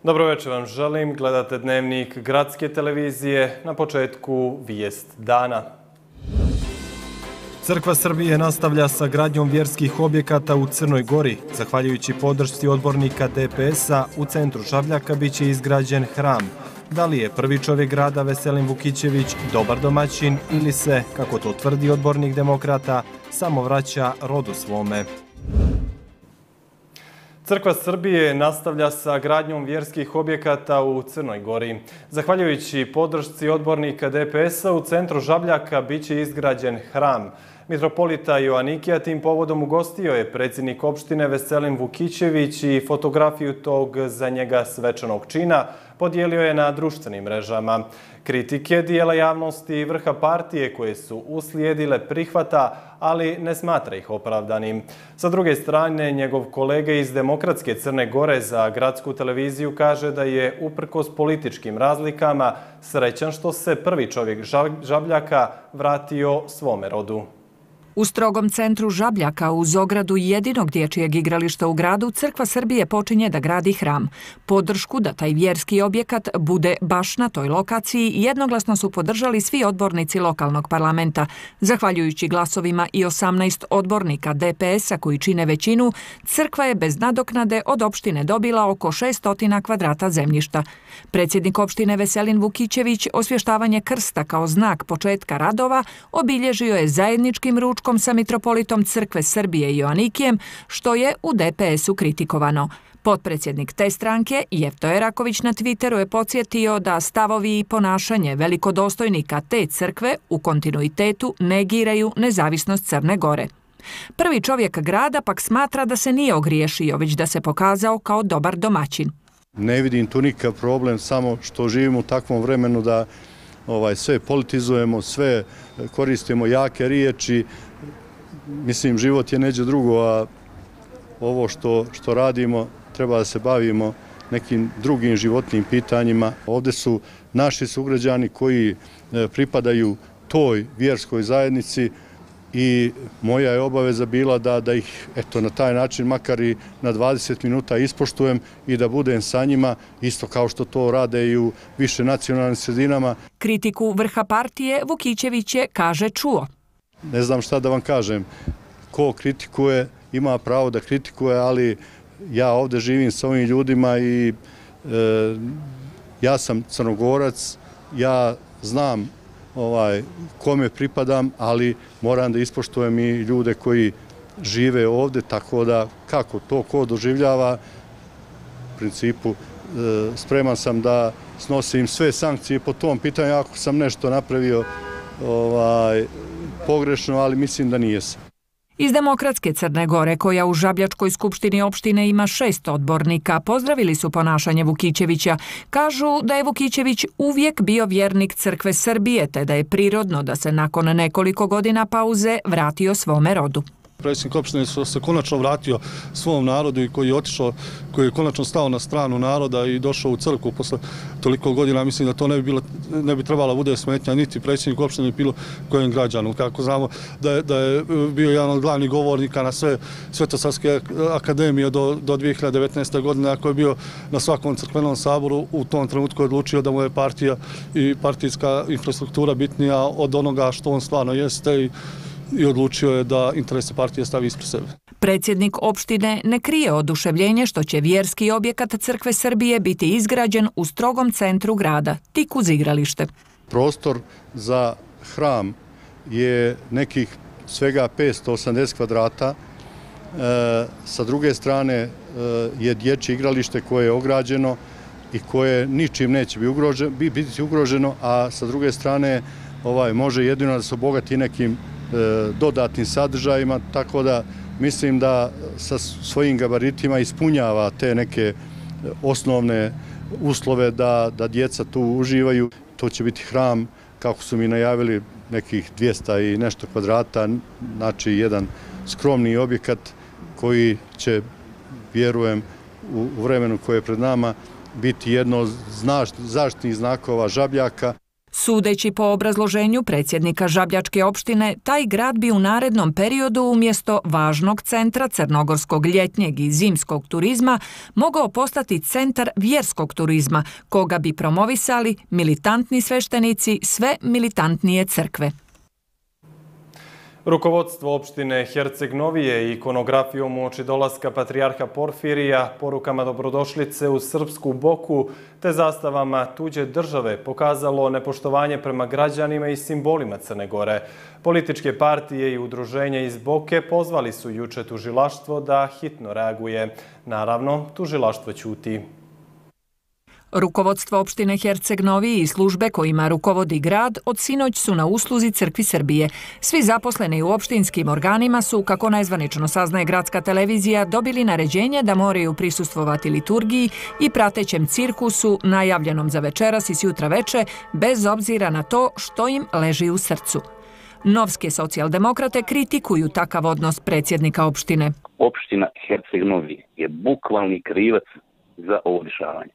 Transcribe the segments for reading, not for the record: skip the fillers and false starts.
Dobro večer vam želim, gledate Dnevnik Gradske televizije, na početku vijest dana. Crkva Srbije nastavlja sa gradnjom vjerskih objekata u Crnoj Gori. Zahvaljujući podršci odbornika DPS-a, u centru Žabljaka biće izgrađen hram. Da li je prvi čovjek grada Veselin Vukićević dobar domaćin ili se, kako to tvrdi odbornik demokrata, samo vraća rodu svome? Crkva Srbije nastavlja sa gradnjom vjerskih objekata u Crnoj Gori. Zahvaljujući podršci odbornika DPS-a, u centru Žabljaka biće izgrađen hram. Mitropolita Joanikija tim povodom ugostio je predsjednik opštine Veselin Vukićević i fotografiju tog za njega svečanog čina podijelio je na društvenim mrežama. Kritike dijela javnosti i vrha partije koje su uslijedile prihvata, ali ne smatra ih opravdanim. Sa druge strane, njegov kolega iz Demokratske Crne Gore za Gradsku televiziju kaže da je uprkos političkim razlikama srećan što se prvi čovjek Žabljaka vratio svome rodu. U strogom centru Žabljaka, uz ogradu jedinog dječjeg igrališta u gradu, Crkva Srbije počinje da gradi hram. Podršku da taj vjerski objekat bude baš na toj lokaciji jednoglasno su podržali svi odbornici lokalnog parlamenta. Zahvaljujući glasovima i 18 odbornika DPS-a koji čine većinu, crkva je bez nadoknade od opštine dobila oko 600 kvadrata zemljišta. Predsjednik opštine Veselin Vukićević osvještavanje krsta kao znak početka radova obilježio je zajedničkim ručkom sa mitropolitom Crkve Srbije Joanikijem, što je u DPS-u kritikovano. Potpredsjednik te stranke, Jefto Eraković, na Twitteru je podsjetio da stavovi i ponašanje velikodostojnika te crkve u kontinuitetu negiraju nezavisnost Crne Gore. Prvi čovjek grada pak smatra da se nije ogriješio, već da se pokazao kao dobar domaćin. Ne vidim tu nikakav problem, samo što živimo u takvom vremenu da sve politizujemo, sve koristimo jake riječi. Mislim, život je neđe drugo, a ovo što radimo treba da se bavimo nekim drugim životnim pitanjima. Ovdje su naši sugrađani koji pripadaju toj vjerskoj zajednici i moja je obaveza bila da ih na taj način makar i na 20 minuta ispoštujem i da budem sa njima, isto kao što to rade i u više nacionalnim sredinama. Kritiku vrha partije Vukićević je, kaže, čuo. Ne znam šta da vam kažem. Ko kritikuje, ima pravo da kritikuje, ali ja ovdje živim sa ovim ljudima i ja sam Crnogorac, ja znam kome pripadam, ali moram da ispoštujem i ljude koji žive ovdje, tako da kako to ko doživljava, u principu spreman sam da snosim sve sankcije po tom pitanju ako sam nešto napravio pogrešno, ali mislim da nije se. Iz Demokratske Crne Gore, koja u Žabljačkoj skupštini opštine ima 6 odbornika, pozdravili su ponašanje Vukićevića. Kažu da je Vukićević uvijek bio vjernik Crkve Srbije, te da je prirodno da se nakon nekoliko godina pauze vratio svome rodu. Predsjednik opštine se konačno vratio svom narodu i koji je otišao, koji je konačno stao na stranu naroda i došao u crkvu posle toliko godina. Mislim da to ne bi trebala bude smetnja niti predsjednik opštine, bilo kojem građanu. Kako znamo da je bio jedan od glavnih govornika na sve Svetosavske akademije do 2019. godine, ako je bio na svakom crkvenom saboru, u tom trenutku je odlučio da mu je partija i partijska infrastruktura bitnija od onoga što on stvarno jeste i odlučio je da interese partije stavi ispred sebe. Predsjednik opštine ne krije oduševljenje što će vjerski objekat Crkve Srbije biti izgrađen u strogom centru grada, tik uz igralište. Prostor za hram je nekih svega 580 kvadrata. Sa druge strane je dječje igralište koje je ograđeno i koje ničim neće biti ugroženo, a sa druge strane može jedino da se obogati nekim dodatnim sadržajima, tako da mislim da sa svojim gabaritima ispunjava te neke osnovne uslove da djeca tu uživaju. To će biti hram, kako su mi najavili, nekih 200 i nešto kvadrata, znači jedan skromni objekat koji će, vjerujem, u vremenu koje je pred nama biti jedno od zaštitnih znakova Žabljaka. Sudeći po obrazloženju predsjednika Žabljačke opštine, taj grad bi u narednom periodu umjesto važnog centra crnogorskog ljetnjeg i zimskog turizma mogao postati centar vjerskog turizma, koga bi promovisali militantni sveštenici sve militantnije crkve. Rukovodstvo opštine Herceg Novije ikonografijom uoči dolaska patrijarha Porfirija, porukama dobrodošlice u srpsku Boku te zastavama tuđe države pokazalo nepoštovanje prema građanima i simbolima Crne Gore. Političke partije i udruženja iz Boke pozvali su juče tužilaštvo da hitno reaguje. Naravno, tužilaštvo ćuti. Rukovodstvo opštine Herceg Novi i službe kojima rukovodi grad od sinoć su na usluzi Crkvi Srbije. Svi zaposleni u opštinskim organima su, kako nezvanično saznaje gradska televizija, dobili naređenje da moraju prisustvovati liturgiji i pratećem cirkusu najavljenom za večeras i sjutra veče, bez obzira na to što im leži u srcu. Novske socijaldemokrate kritikuju takav odnos predsjednika opštine. Opština Herceg Novi je bukvalni krivac za ovo dešavanje.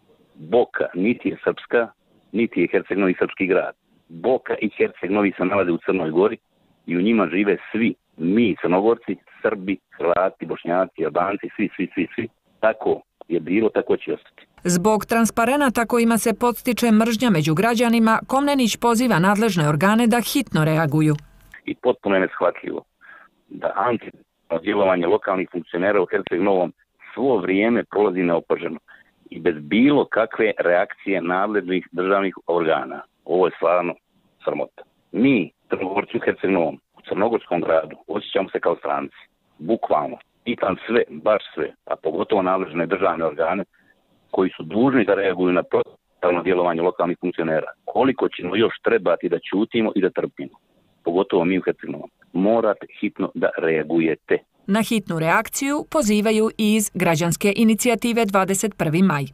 Boka niti je srpska, niti je Herceg Novi srpski grad. Boka i Herceg Novi se nalaze u Crnoj Gori i u njima žive svi, mi Crnogorci, Srbi, Hrvati, Bošnjaci, Albanci, svi. Tako je bilo, tako će ostati. Zbog transparenata kojima se podstiče mržnja među građanima, Komnenić poziva nadležne organe da hitno reaguju. I potpuno je neshvatljivo da antidjelovanje lokalnih funkcionera u Herceg Novom svo vrijeme prolazi neopaženo i bez bilo kakve reakcije nadležnih državnih organa. Ovo je stvarno sramota. Mi, Crnogorci u Herceg Novom, u Crnogorskom gradu, osjećamo se kao stranci. Bukvalno. Pitam sve, baš sve, a pogotovo nadležne državne organe koji su dužni da reaguju na protivno djelovanje lokalnih funkcionera. Koliko ćemo još trebati da ćutimo i da trpimo? Pogotovo mi u Herceg Novom. Morate hitno da reagujete. Na hitnu reakciju pozivaju i iz građanske inicijative 21. maj.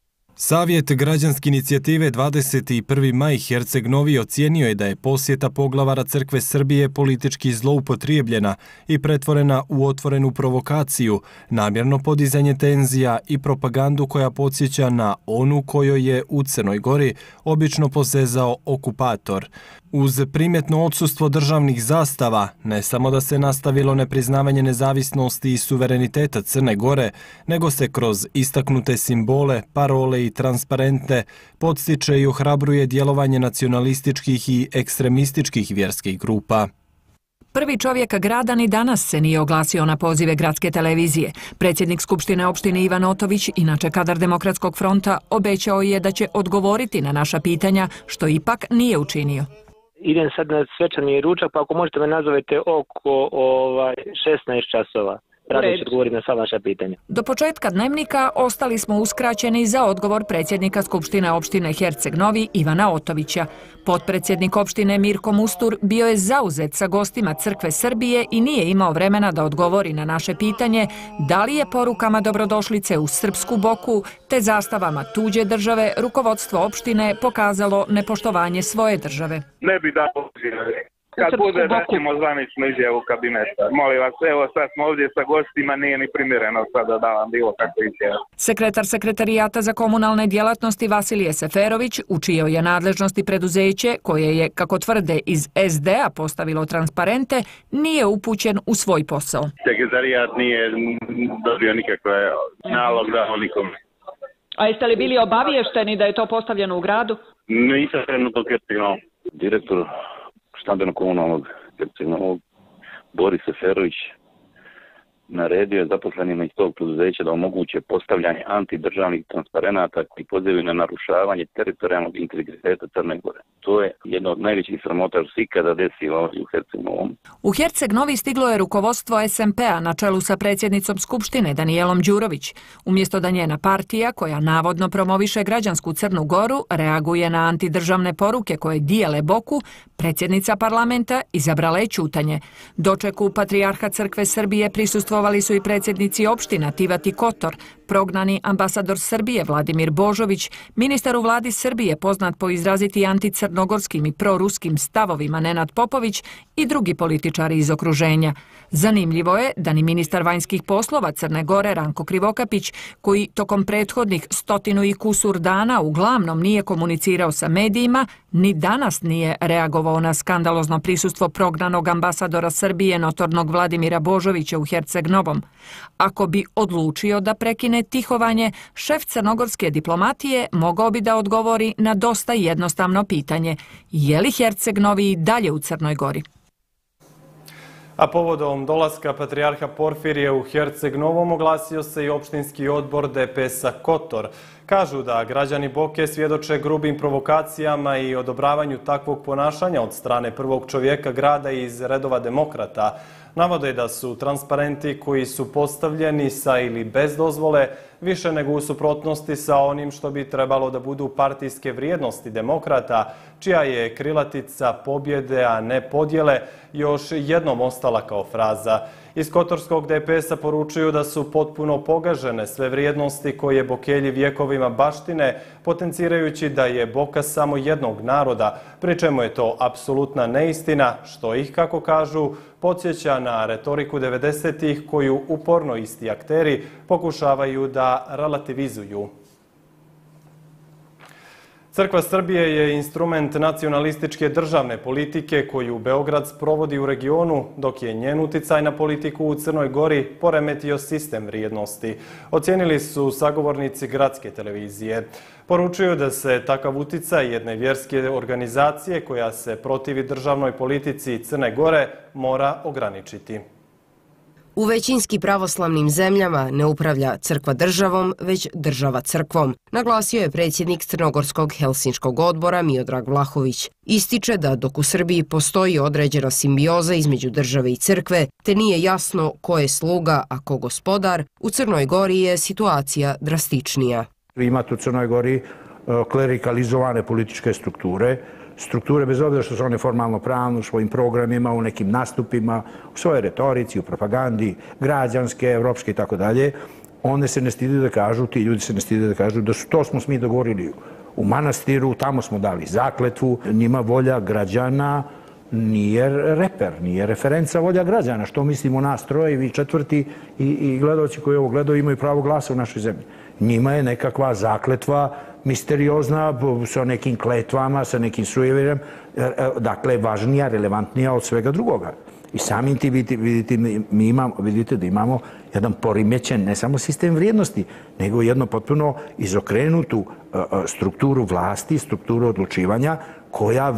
Savjet građanske inicijative 21. maj Herceg Novi ocijenio je da je posjeta poglavara Crkve Srbije politički zloupotrijebljena i pretvorena u otvorenu provokaciju, namjerno podizanje tenzija i propagandu koja podsjeća na onu kojoj je u Crnoj Gori obično posezao okupator. Uz primjetno odsustvo državnih zastava, ne samo da se nastavilo nepriznavanje nezavisnosti i suvereniteta Crne Gore, nego se kroz istaknute simbole, parole i transparente podstiče i ohrabruje djelovanje nacionalističkih i ekstremističkih vjerskih grupa. Prvi čovjek grada ni danas se nije oglasio na pozive gradske televizije. Predsjednik Skupštine opštine Ivan Otović, inače kadar Demokratskog fronta, obećao je da će odgovoriti na naša pitanja, što ipak nije učinio. Idem sad na svečani ručak, pa ako možete me nazovete oko 16 časova. Rado ću odgovoriti na sva vaša pitanja. Do početka dnevnika ostali smo uskraćeni za odgovor predsjednika Skupštine opštine Herceg Novi Ivana Otovića. Potpredsjednik opštine Mirko Mustur bio je zauzet sa gostima Crkve Srbije i nije imao vremena da odgovori na naše pitanje da li je porukama dobrodošlice u srpsku Boku te zastavama tuđe države rukovodstvo opštine pokazalo nepoštovanje svoje države. Ne bi dao kad bude da ćemo zvaničnu izjavu kabineta. Molim vas, evo sad smo ovdje sa gostima, nije ni primjereno sada da vam bilo kako izjavu. Sekretar Sekretarijata za komunalne djelatnosti Vasilije Seferović, u čijoj je nadležnosti preduzeće, koje je, kako tvrde, iz SD-a postavilo transparente, nije upućen u svoj posao. Sekretarijat nije dobio nikakve nalog da nikome. A jeste li bili obaviješteni da je to postavljeno u gradu? Nisam trenutno kritično. Direktor stambeno-komunalnog Herceg Novog Boris Seferović naredio je zaposlenima iz tog preduzeća da omoguće postavljanje antidržavnih transparenata koji pozivaju na narušavanje teritorijalnog integriteta Crne Gore. To je jedna od najvećih sramota što se ikada desilo u Herceg Novom. U Herceg Novi stiglo je rukovodstvo SMP-a na čelu sa predsjednicom Skupštine Danijelom Đurović. Umjesto da njena partija, koja navodno promoviše građansku Crnu Goru, reaguje na antidržavne poruke koje dijele Boku, predsjednica parlamenta izabrala je ćutanje. Dočeku patrijarha Crkve Srbije prisustvovali su i predsjednici opština Tivati Kotor, prognani ambasador Srbije Vladimir Božović, ministar u vladi Srbije poznat po izraziti anticrnogorskim i proruskim stavovima Nenad Popović i drugi političari iz okruženja. Zanimljivo je da ni ministar vanjskih poslova Crne Gore Ranko Krivokapić, koji tokom prethodnih 100 i kusur dana uglavnom nije komunicirao sa medijima, Ni danas nije reagovao na skandalozno prisustvo prognanog ambasadora Srbije notornog Vladimira Božovića u Herceg-Novom. Ako bi odlučio da prekine tihovanje, šef crnogorske diplomatije mogao bi da odgovori na dosta jednostavno pitanje: je li Herceg-Novi dalje u Crnoj Gori? A povodom dolaska patrijarha Porfirije u Herceg-Novom oglasio se i opštinski odbor DPS-a Kotor. Kažu da građani Boke svjedoče grubim provokacijama i odobravanju takvog ponašanja od strane prvog čovjeka grada iz redova demokrata. Navode da su transparenti koji su postavljeni sa ili bez dozvole više nego u suprotnosti sa onim što bi trebalo da budu partijske vrijednosti demokrata, čija je krilatica pobjede, a ne podjele, još jednom ostala kao fraza. Iz kotorskog DPS-a poručuju da su potpuno pogažene sve vrijednosti koje Bokelji vjekovima baštine, potencirajući da je Boka samo jednog naroda, pri čemu je to apsolutna neistina, što ih, kako kažu, podsjeća na retoriku 90-ih koju uporno isti akteri pokušavaju da relativizuju. Crkva Srbije je instrument nacionalističke državne politike koju Beograd sprovodi u regionu, dok je njen uticaj na politiku u Crnoj Gori poremetio sistem vrijednosti. Ocijenili su sagovornici gradske televizije. Poručuju da se takav uticaj jedne vjerske organizacije koja se protivi državnoj politici Crne Gore mora ograničiti. U većinski pravoslavnim zemljama ne upravlja crkva državom, već država crkvom, naglasio je predsjednik Crnogorskog Helsinškog odbora Miodrag Vlahović. Ističe da dok u Srbiji postoji određena simbioza između države i crkve, te nije jasno ko je sluga, a ko gospodar, u Crnoj Gori je situacija drastičnija. Imate u Crnoj Gori klerikalizovane političke strukture, bez obzira što su one formalno pravne u svojim programima, u nekim nastupima, u svojoj retorici, u propagandi, građanske, evropske i tako dalje, one se ne stide da kažu, ti ljudi se ne stide da kažu da to smo mi dogovorili u manastiru, tamo smo dali zakletvu, njima volja građana nije reper, nije referenca volja građana. Što mislimo nas troje, vi četvrti i gledalci koji ovo gledaju imaju pravo glasa u našoj zemlji. Njima je nekakva zakletva misteriozna, sa nekim kletvama, sa nekim sujeverjem, dakle važnija, relevantnija od svega drugoga. I samim ti vidite da imamo jedan porimećen, ne samo sistem vrijednosti, nego jedno potpuno izokrenutu strukturu vlasti, strukturu odlučivanja, koja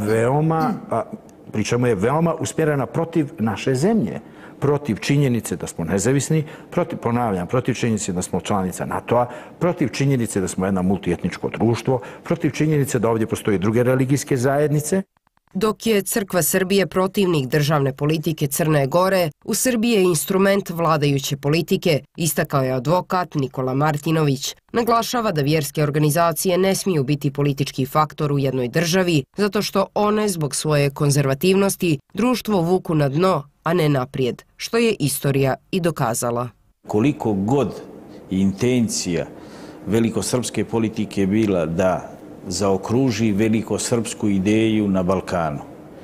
pričamo je veoma usmjerena protiv naše zemlje, protiv činjenice da smo nezavisni, protiv činjenice da smo članica NATO-a, protiv činjenice da smo jedno multietničko društvo, protiv činjenice da ovdje postoje druge religijske zajednice. Dok je Crkva Srbije protivnik državne politike Crne Gore, u Srbiji je instrument vladajuće politike, istakao je advokat Nikola Martinović. Naglašava da vjerske organizacije ne smiju biti politički faktor u jednoj državi, zato što one zbog svoje konzervativnosti društvo vuku na dno, a ne naprijed, što je istorija i dokazala. Koliko god intencija velikosrpske politike bila da zaokruži velikosrpsku ideju na Balkanu,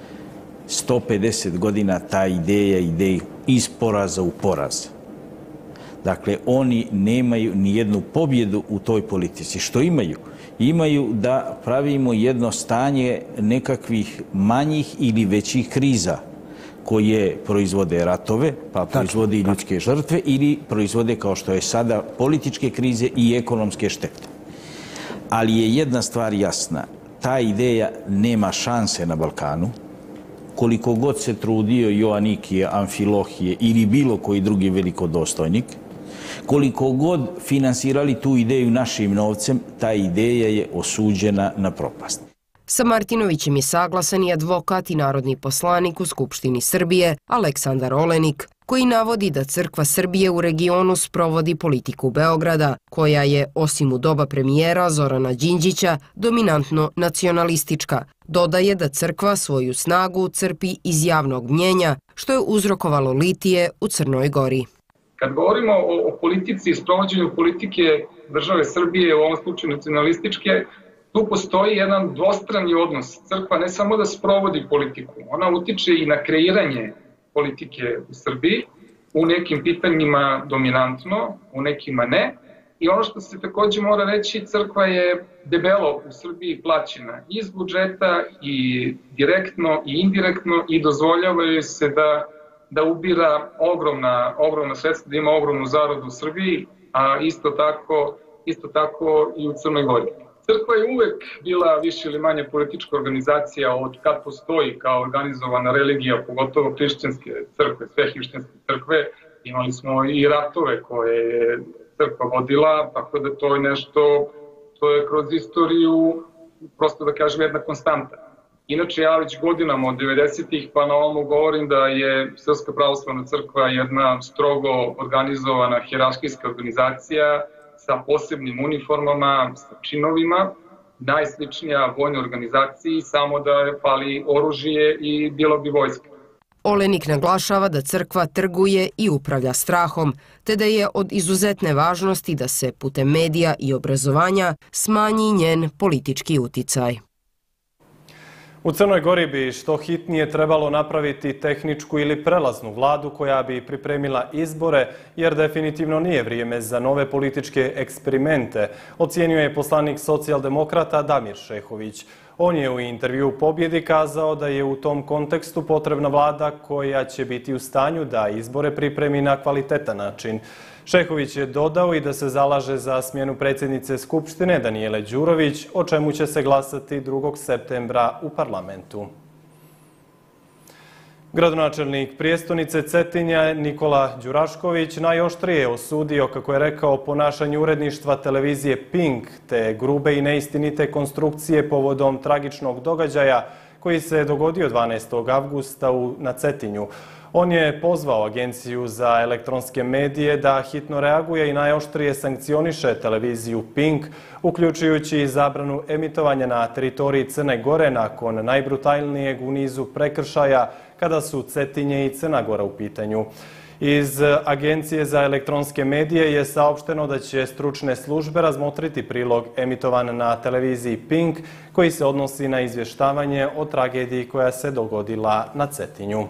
150 godina ta ideja ide iz poraza u poraz. Dakle, oni nemaju ni jednu pobjedu u toj politici. Što imaju? Imaju da pravimo jedno stanje nekakvih manjih ili većih kriza koje proizvode ratove, pa proizvode i ljudske žrtve ili proizvode, kao što je sada, političke krize i ekonomske štete. Ali je jedna stvar jasna, ta ideja nema šanse na Balkanu. Koliko god se trudio Joanikije, Amfilohije ili bilo koji drugi velikodostojnik, koliko god finansirali tu ideju našim novcem, ta ideja je osuđena na propast. Sa Martinovićem je saglasan i advokat i narodni poslanik u Skupštini Srbije Aleksandar Olenik, koji navodi da Crkva Srbije u regionu sprovodi politiku Beograda, koja je, osim u doba premijera Zorana Đinđića, dominantno nacionalistička. Dodaje da Crkva svoju snagu crpi iz javnog mnjenja, što je uzrokovalo litije u Crnoj Gori. Kad govorimo o politici i sprovođenju politike države Srbije, u ovom slučaju nacionalističke, tu postoji jedan dvostrani odnos. Crkva ne samo da sprovodi politiku, ona utiče i na kreiranje politike u Srbiji, u nekim pitanjima dominantno, u nekima ne, I ono što se takođe mora reći, crkva je debelo u Srbiji plaćena iz budžeta i direktno i indirektno i dozvoljavaju se da ubira ogromna sredstva, da ima ogromnu zaradu u Srbiji, a isto tako i u Crnoj Gori. Crkva je uvek bila više ili manje politička organizacija od kad postoji kao organizovana religija, pogotovo hrišćanske crkve, sve hrišćanske crkve. Imali smo i ratove koje je crkva vodila, tako da to je nešto, to je kroz istoriju, prosto da kažem, jedna konstanta. Inače, ja već godinama od 90-ih pa na ovomu govorim da je Srpska pravoslavna crkva jedna strogo organizovana hijerarhijska organizacija sa posebnim uniformama, sa činovima, najsličnija vojnoj organizaciji, samo da fali oružje i bilo bi vojska. Olenik naglašava da crkva trguje i upravlja strahom, te da je od izuzetne važnosti da se putem medija i obrazovanja smanji njen politički uticaj. U Crnoj Gori bi što hitnije trebalo napraviti tehničku ili prelaznu vladu koja bi pripremila izbore, jer definitivno nije vrijeme za nove političke eksperimente, ocijenio je poslanik socijaldemokrata Damir Šehović. On je u intervju Pobjedi kazao da je u tom kontekstu potrebna vlada koja će biti u stanju da izbore pripremi na kvalitetan način. Šehović je dodao i da se zalaže za smjenu predsjednice Skupštine Danijele Đurović, o čemu će se glasati 2. septembra u parlamentu. Gradonačelnik prijestolnice Cetinja Nikola Đurašković najoštrije je osudio, kako je rekao, ponašanje uredništva televizije Pink te grube i neistinite konstrukcije povodom tragičnog događaja koji se dogodio 12. avgusta na Cetinju. On je pozvao Agenciju za elektronske medije da hitno reaguje i najoštrije sankcioniše televiziju Pink, uključujući i zabranu emitovanja na teritoriji Crne Gore nakon najbrutalnijeg u nizu prekršaja kada su Cetinje i Crna Gora u pitanju. Iz Agencije za elektronske medije je saopšteno da će stručne službe razmotriti prilog emitovan na televiziji Pink koji se odnosi na izvještavanje o tragediji koja se dogodila na Cetinju.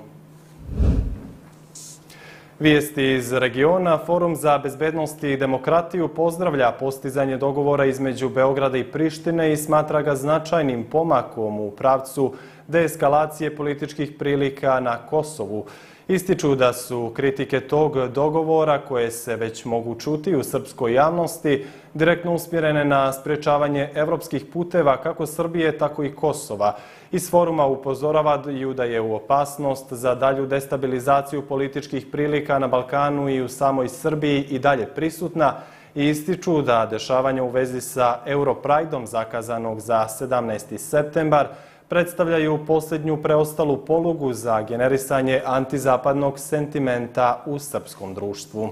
Vijesti iz regiona. Forum za bezbednost i demokratiju pozdravlja postizanje dogovora između Beograda i Prištine i smatra ga značajnim pomakom u pravcu deeskalacije političkih prilika na Kosovu. Ističu da su kritike tog dogovora, koje se već mogu čuti u srpskoj javnosti, direktno usmjerene na sprječavanje evropskih puteva kako Srbije, tako i Kosova. Iz foruma upozoravaju da je u opasnost za dalju destabilizaciju političkih prilika na Balkanu i u samoj Srbiji i dalje prisutna i ističu da dešavanja u vezi sa Europrideom zakazanog za 17. septembar predstavljaju posljednju preostalu polugu za generisanje antizapadnog sentimenta u srpskom društvu.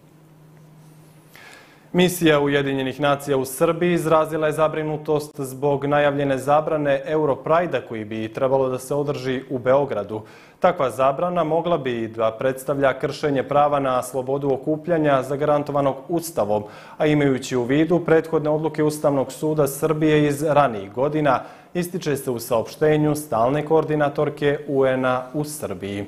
Misija Ujedinjenih nacija u Srbiji izrazila je zabrinutost zbog najavljene zabrane Europrida koji bi trebalo da se održi u Beogradu. Takva zabrana mogla bi da predstavlja kršenje prava na slobodu okupljanja zagarantovanog Ustavom, a imajući u vidu prethodne odluke Ustavnog suda Srbije iz ranijih godina, ističe se u saopštenju stalne koordinatorke UN-a u Srbiji.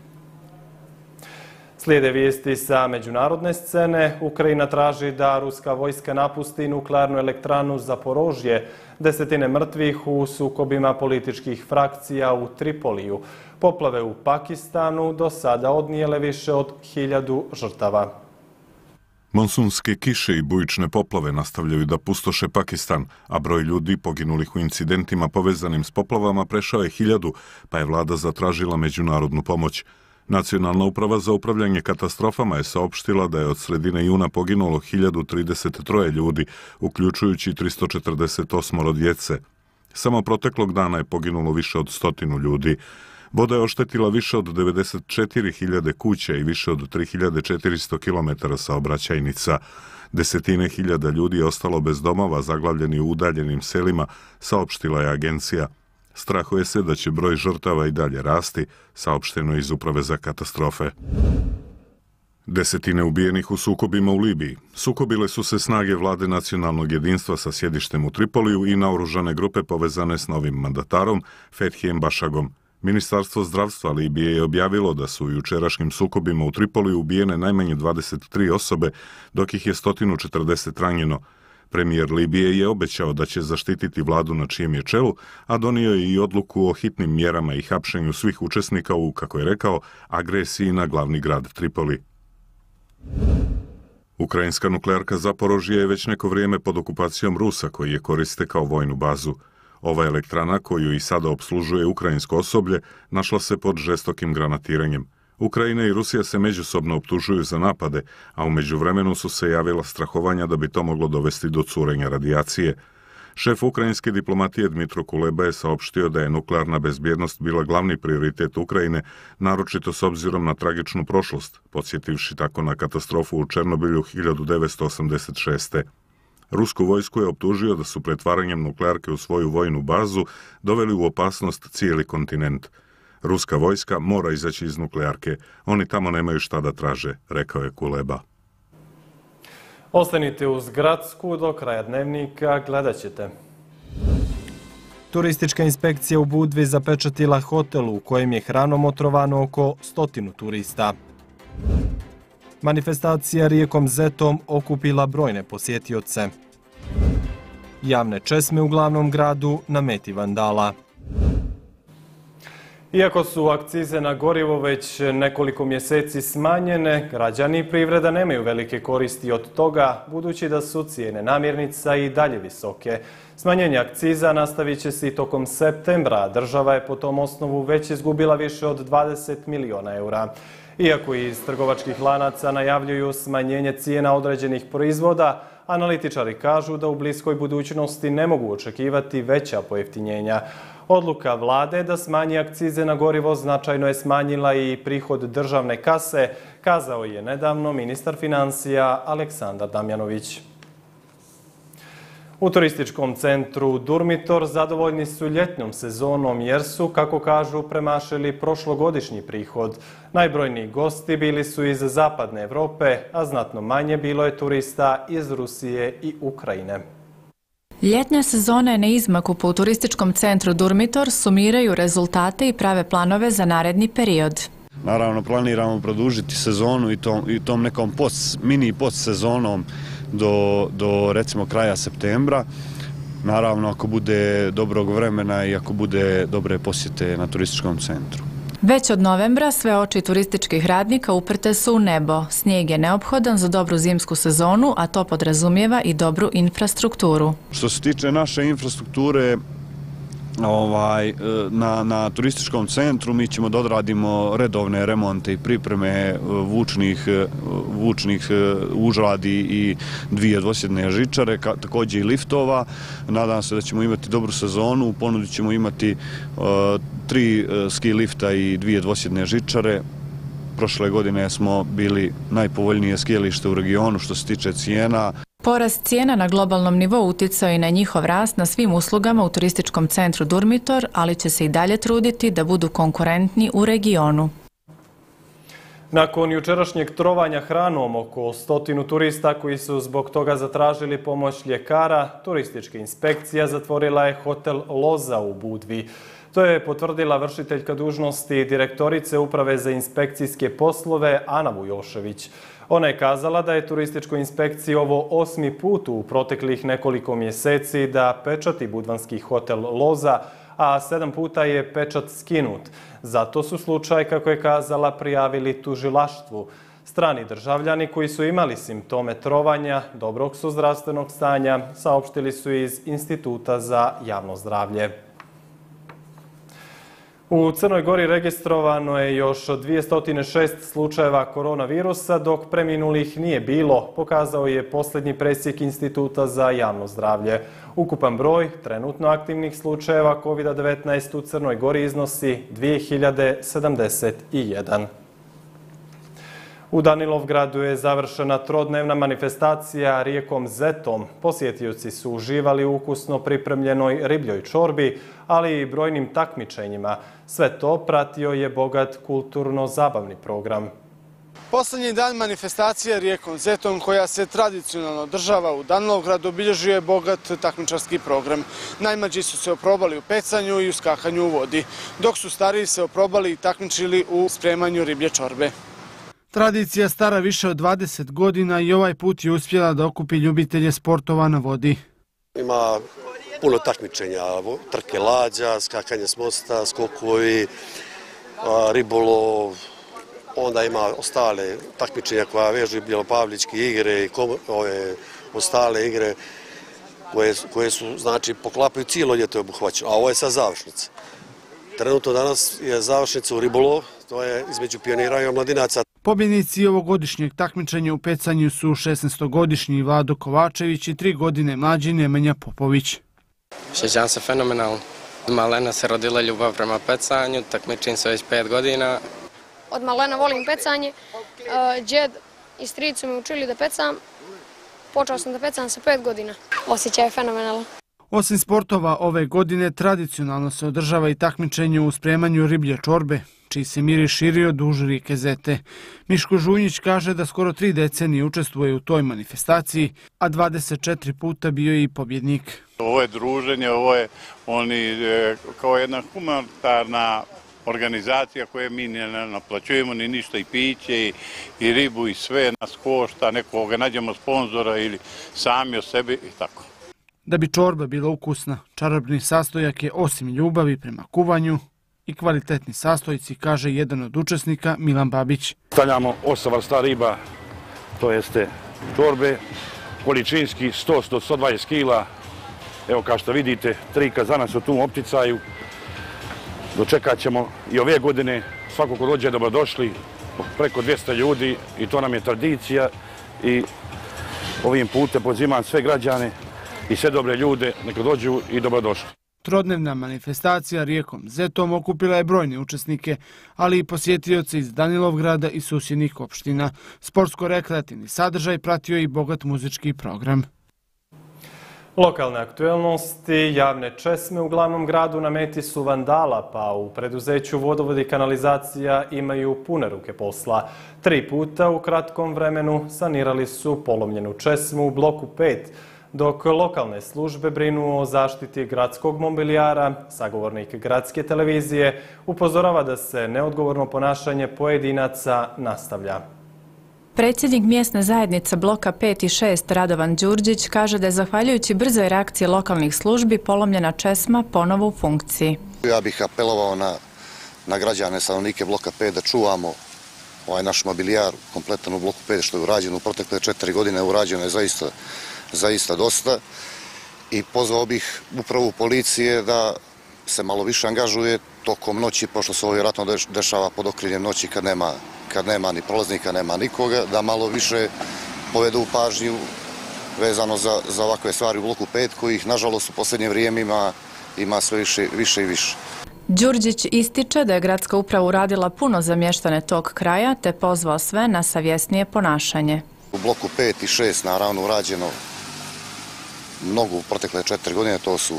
Slijede vijesti sa međunarodne scene. Ukrajina traži da ruska vojska napusti nuklearnu elektranu Zaporožje, desetine mrtvih u sukobima političkih frakcija u Tripoliju. Poplave u Pakistanu do sada odnijele više od 1000 žrtava. Monsunske kiše i bujične poplave nastavljaju da pustoše Pakistan, a broj ljudi poginulih u incidentima povezanim s poplavama prešao je 1000, pa je vlada zatražila međunarodnu pomoć. Nacionalna uprava za upravljanje katastrofama je saopštila da je od sredine juna poginulo 1033 ljudi, uključujući 348 djece. Samo proteklog dana je poginulo više od 100 ljudi. Voda je oštetila više od 94.000 kuća i više od 3.400 km saobraćajnica. Desetine hiljada ljudi je ostalo bez domova, zaglavljeni u udaljenim selima, saopštila je agencija. Strahuje se da će broj žrtava i dalje rasti, saopšteno iz Uprave za katastrofe. Desetine ubijenih u sukobima u Libiji. Sukobile su se snage vlade nacionalnog jedinstva sa sjedištem u Tripoliju i naoružane grupe povezane s novim mandatarom Fethijem Bašagom. Ministarstvo zdravstva Libije je objavilo da su u jučerašnjim sukobima u Tripoliju ubijene najmanje 23 osobe, dok ih je 140 ranjeno. Premijer Libije je obećao da će zaštititi vladu na čijem je čelu, a donio je i odluku o hitnim mjerama i hapšenju svih učesnika u, kako je rekao, agresiji na glavni grad Tripoli. Ukrajinska nuklearka Zaporožje je već neko vrijeme pod okupacijom Rusa, koji je koriste kao vojnu bazu. Ova elektrana, koju i sada opslužuje ukrajinsko osoblje, našla se pod žestokim granatiranjem. Ukrajina i Rusija se međusobno optužuju za napade, a u međuvremenu su se javila strahovanja da bi to moglo dovesti do curenja radijacije. Šef ukrajinske diplomatije Dmitro Kuleba je saopštio da je nuklearna bezbjednost bila glavni prioritet Ukrajine, naročito s obzirom na tragičnu prošlost, podsjetivši tako na katastrofu u Černobilju 1986. Rusku vojsku je optužio da su pretvaranjem nuklearke u svoju vojnu bazu doveli u opasnost cijeli kontinent. Ruska vojska mora izaći iz nuklearke. Oni tamo nemaju šta da traže, rekao je Kuleba. Ostanite uz Gradsku do kraja dnevnika, gledat ćete. Turistička inspekcija u Budvi zapečatila hotel u kojem je hranom otrovano oko 100 turista. Manifestacija rijekom Zetom okupila brojne posjetioce. Javne česme u glavnom gradu na meti vandala. Iako su akcize na gorivo već nekoliko mjeseci smanjene, građani i privreda nemaju velike koristi od toga, budući da su cijene namirnica i dalje visoke. Smanjenje akciza nastavit će se i tokom septembra. Država je po tom osnovu već izgubila više od 20 miliona eura. Iako iz trgovačkih lanaca najavljuju smanjenje cijena određenih proizvoda, analitičari kažu da u bliskoj budućnosti ne mogu očekivati veća pojeftinjenja. Odluka vlade da smanji akcize na gorivo značajno je smanjila i prihod državne kase, kazao je nedavno ministar financija Aleksandar Damjanović. U turističkom centru Durmitor zadovoljni su ljetnom sezonom jer su, kako kažu, premašili prošlogodišnji prihod. Najbrojniji gosti bili su iz zapadne Evrope, a znatno manje bilo je turista iz Rusije i Ukrajine. Ljetnja sezona je na izmaku, pa u turističkom centru Durmitor sumiraju rezultate i prave planove za naredni period. Naravno, planiramo produžiti sezonu i tom nekom mini postsezonom do recimo kraja septembra. Naravno, ako bude dobrog vremena i ako bude dobre posjete na turističkom centru. Već od novembra sve oči turističkih radnika uprte su u nebo. Snijeg je neophodan za dobru zimsku sezonu, a to podrazumijeva i dobru infrastrukturu. Što se tiče naše infrastrukture, na turističkom centru mi ćemo da odradimo redovne remonte i pripreme vučnih užradi i 2 dvosjedne žičare, također i liftova. Nadam se da ćemo imati dobru sezonu, u ponudi ćemo imati 3 ski lifta i 2 dvosjedne žičare. Prošle godine smo bili najpovoljnije skijalište u regionu što se tiče cijena. Porast cijena na globalnom nivou utjecao je na njihov rast na svim uslugama u turističkom centru Durmitor, ali će se i dalje truditi da budu konkurentni u regionu. Nakon jučerašnjeg trovanja hranom oko 100 turista koji su zbog toga zatražili pomoć ljekara, turistička inspekcija zatvorila je hotel Loza u Budvi. To je potvrdila vršiteljka dužnosti direktorice Uprave za inspekcijske poslove Ana Vujošević. Ona je kazala da je turističkoj inspekciji ovo 8. put u proteklih nekoliko mjeseci da pečati budvanski hotel Loza, a 7 puta je pečat skinut. Zato su slučaj, kako je kazala, prijavili tužilaštvu. Strani državljani koji su imali simptome trovanja, dobrog su zdravstvenog stanja, saopštili su iz Instituta za javno zdravlje. U Crnoj Gori registrovano je još 206 slučajeva koronavirusa, dok preminulih nije bilo, pokazao je posljednji presjek Instituta za javno zdravlje. Ukupan broj trenutno aktivnih slučajeva COVID-19 u Crnoj Gori iznosi 2071. U Danilovgradu je završena trodnevna manifestacija rijekom Zetom. Posjetioci su uživali u ukusno pripremljenoj ribljoj čorbi, ali i brojnim takmičenjima. Sve to pratio je bogat kulturno-zabavni program. Poslednji dan manifestacije rijekom Zetom, koja se tradicionalno održava u Danilovgradu, obilježio je bogat takmičarski program. Najmlađi su se oprobali u pecanju i u skakanju u vodi, dok su stariji se oprobali i takmičili u spremanju riblje čorbe. Tradicija stara više od 20 godina i ovaj put je uspjela da okupi ljubitelje sportova na vodi. Ima puno takmičenja, trke lađa, skakanje s mosta, skokovi, ribolov. Onda ima ostale takmičenja koja vežu Bjelopavličke igre i ostale igre koje su, znači, poklapaju cijelo ljeto obuhvaćeno, a ovo je sad završnica. Trenutno danas je završnica u ribolov, to je između pionira i omladinaca. Pobjednici ovogodišnjeg takmičenja u pecanju su 16-godišnji Vlado Kovačević i 3 godine mlađi Nemanja Popović. Osjećam se fenomenalno. Malena se rodila ljubav prema pecanju, takmičim se već 5 godina. Od malena volim pecanje, džed i stric su me učili da pecam. Počeo sam da pecam sa 5 godina. Osjećaj je fenomenalan. Osim sportova, ove godine tradicionalno se održava i takmičenje u spremanju riblje čorbe, čiji se miris širio duž rijeke Zete. Miško Žunjić kaže da skoro 3 decenije učestvuje u toj manifestaciji, a 24 puta bio je i pobjednik. Ovo je druženje, ovo je kao jedna humanitarna organizacija koje mi ne naplaćujemo ni ništa, i piće i ribu i sve nas košta, nekoga nađemo sponzora ili sami o sebi i tako. Da bi čorba bila ukusna, čarobni sastojak je osim ljubavi prema kuvanju i kvalitetni sastojci, kaže jedan od učesnika Milan Babić. Stavljamo 8 vrsta riba, to jeste čorbe, količinski 100-120 kila. Evo kao što vidite, 3 kazana su tu u opticaju. Dočekat ćemo i ove godine, svako ko dođe dobrodošli, preko 200 ljudi i to nam je tradicija i ovim putem pozivam sve građane i sve dobre ljude neka dođu i dobrodošli. Trodnevna manifestacija rijekom Zetom okupila je brojne učesnike, ali i posjetioce iz Danilovgrada i susjednih opština. Sportsko-rekreativni sadržaj pratio je i bogat muzički program. Lokalne aktuelnosti, javne česme u glavnom gradu na meti su vandala, pa u preduzeću Vodovod i kanalizacija imaju pune ruke posla. 3 puta u kratkom vremenu sanirali su polomljenu česmu u bloku 5, dok lokalne službe brinu o zaštiti gradskog mobilijara. Sagovornik gradske televizije upozorava da se neodgovorno ponašanje pojedinaca nastavlja. Predsjednik mjesne zajednice bloka 5 i 6 Radovan Đurđić kaže da je zahvaljujući brzoj reakciji lokalnih službi polomljena česma ponovo u funkciji. Ja bih apelovao na građane, stanovnike bloka 5 da čuvamo ovaj naš mobilijar kompletan u bloku 5 što je urađeno u protekle 4 godine, urađeno je zaista dosta i pozvao bih upravu policije da se malo više angažuje tokom noći, pošto se ovo vjerojatno dešava pod okriljem noći kad nema ni prolaznika, nema nikoga, da malo više povedu pažnju vezano za ovakve stvari u bloku 5, kojih nažalost u posljednje vrijeme ima sve više i više. Đurđić ističe da je gradska uprava uradila puno za mještane tog kraja, te pozvao sve na savjesnije ponašanje. U bloku 5 i 6 naravno urađeno mnogo u protekle 4 godine, to su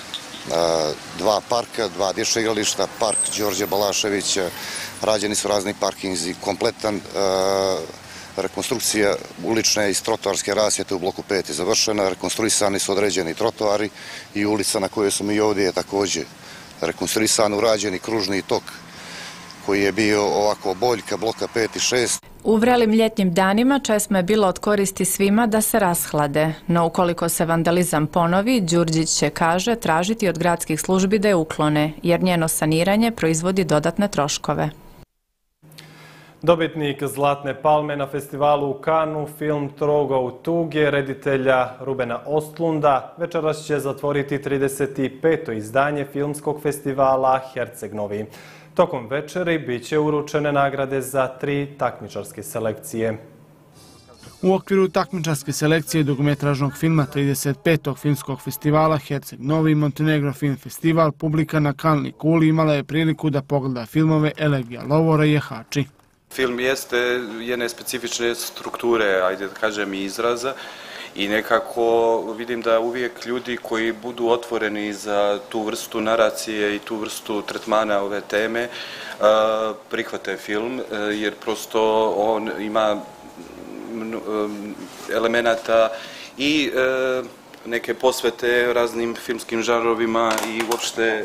2 parka, 2 dječja igrališta, park Đorđe Balaševića, rađeni su razni parkinzi, kompletan rekonstrukcija ulične i trotoarske rasvjete u bloku 5 je završena, rekonstruisani su određeni trotoari i ulica na kojoj smo i ovdje je također rekonstruisan, urađeni kružni tok koji je bio ovako boljka bloka 5 i 6. U vrelim ljetnim danima česma je bila od koristi svima da se rashlade, no ukoliko se vandalizam ponovi, Đurđić će, kaže, tražiti od gradskih službi da je uklone, jer njeno saniranje proizvodi dodatne troškove. Dobitnik Zlatne palme na festivalu u Kanu, film Trogov tuge reditelja Rubena Ostlunda, večeras će zatvoriti 35. izdanje filmskog festivala Herceg Novi. Tokom večeri bit će uručene nagrade za 3 takmičarske selekcije. U okviru takmičarske selekcije dugometražnog filma 35. filmskog festivala Herceg Novi Montenegro Film Festival publika na Kanli Kuli imala je priliku da pogleda filmove Elegija Lovora i Jehači. Film jeste jedne specifične strukture, ajde da kažem, i izraza i nekako vidim da uvijek ljudi koji budu otvoreni za tu vrstu naracije i tu vrstu tretmana ove teme prihvate film, jer prosto on ima elemenata i neke posvete raznim filmskim žanrovima i uopšte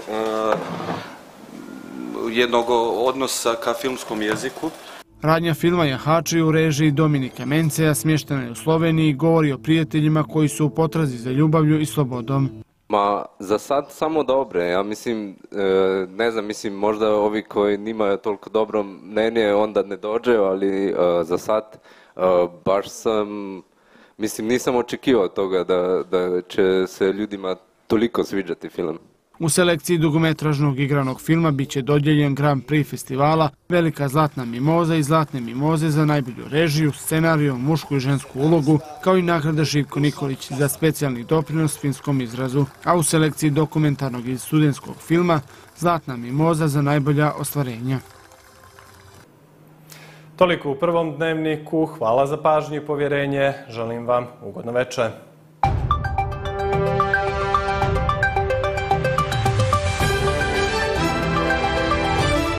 jednog odnosa ka filmskom jeziku. Radnja filma Jahači u režiji Dominika Menceja, smještena je u Sloveniji, govori o prijateljima koji su u potrazi za ljubavlju i slobodom. Ma, za sad samo dobre. Ja mislim, ne znam, mislim možda ovi koji nimaju toliko dobro mnenje onda ne dođe, ali za sad baš sam, mislim, nisam očekivao toga da će se ljudima toliko sviđati film. U selekciji dugometražnog igranog filma biće dodjeljen Grand Prix festivala Velika zlatna mimoza i Zlatne mimoze za najbolju režiju, scenariju, mušku i žensku ulogu, kao i nagrada Živko Nikolić za specijalni doprinos filmskom izrazu, a u selekciji dokumentarnog i studentskog filma Zlatna mimoza za najbolja ostvarenja. Toliko u prvom dnevniku. Hvala za pažnju i povjerenje. Želim vam ugodno večer.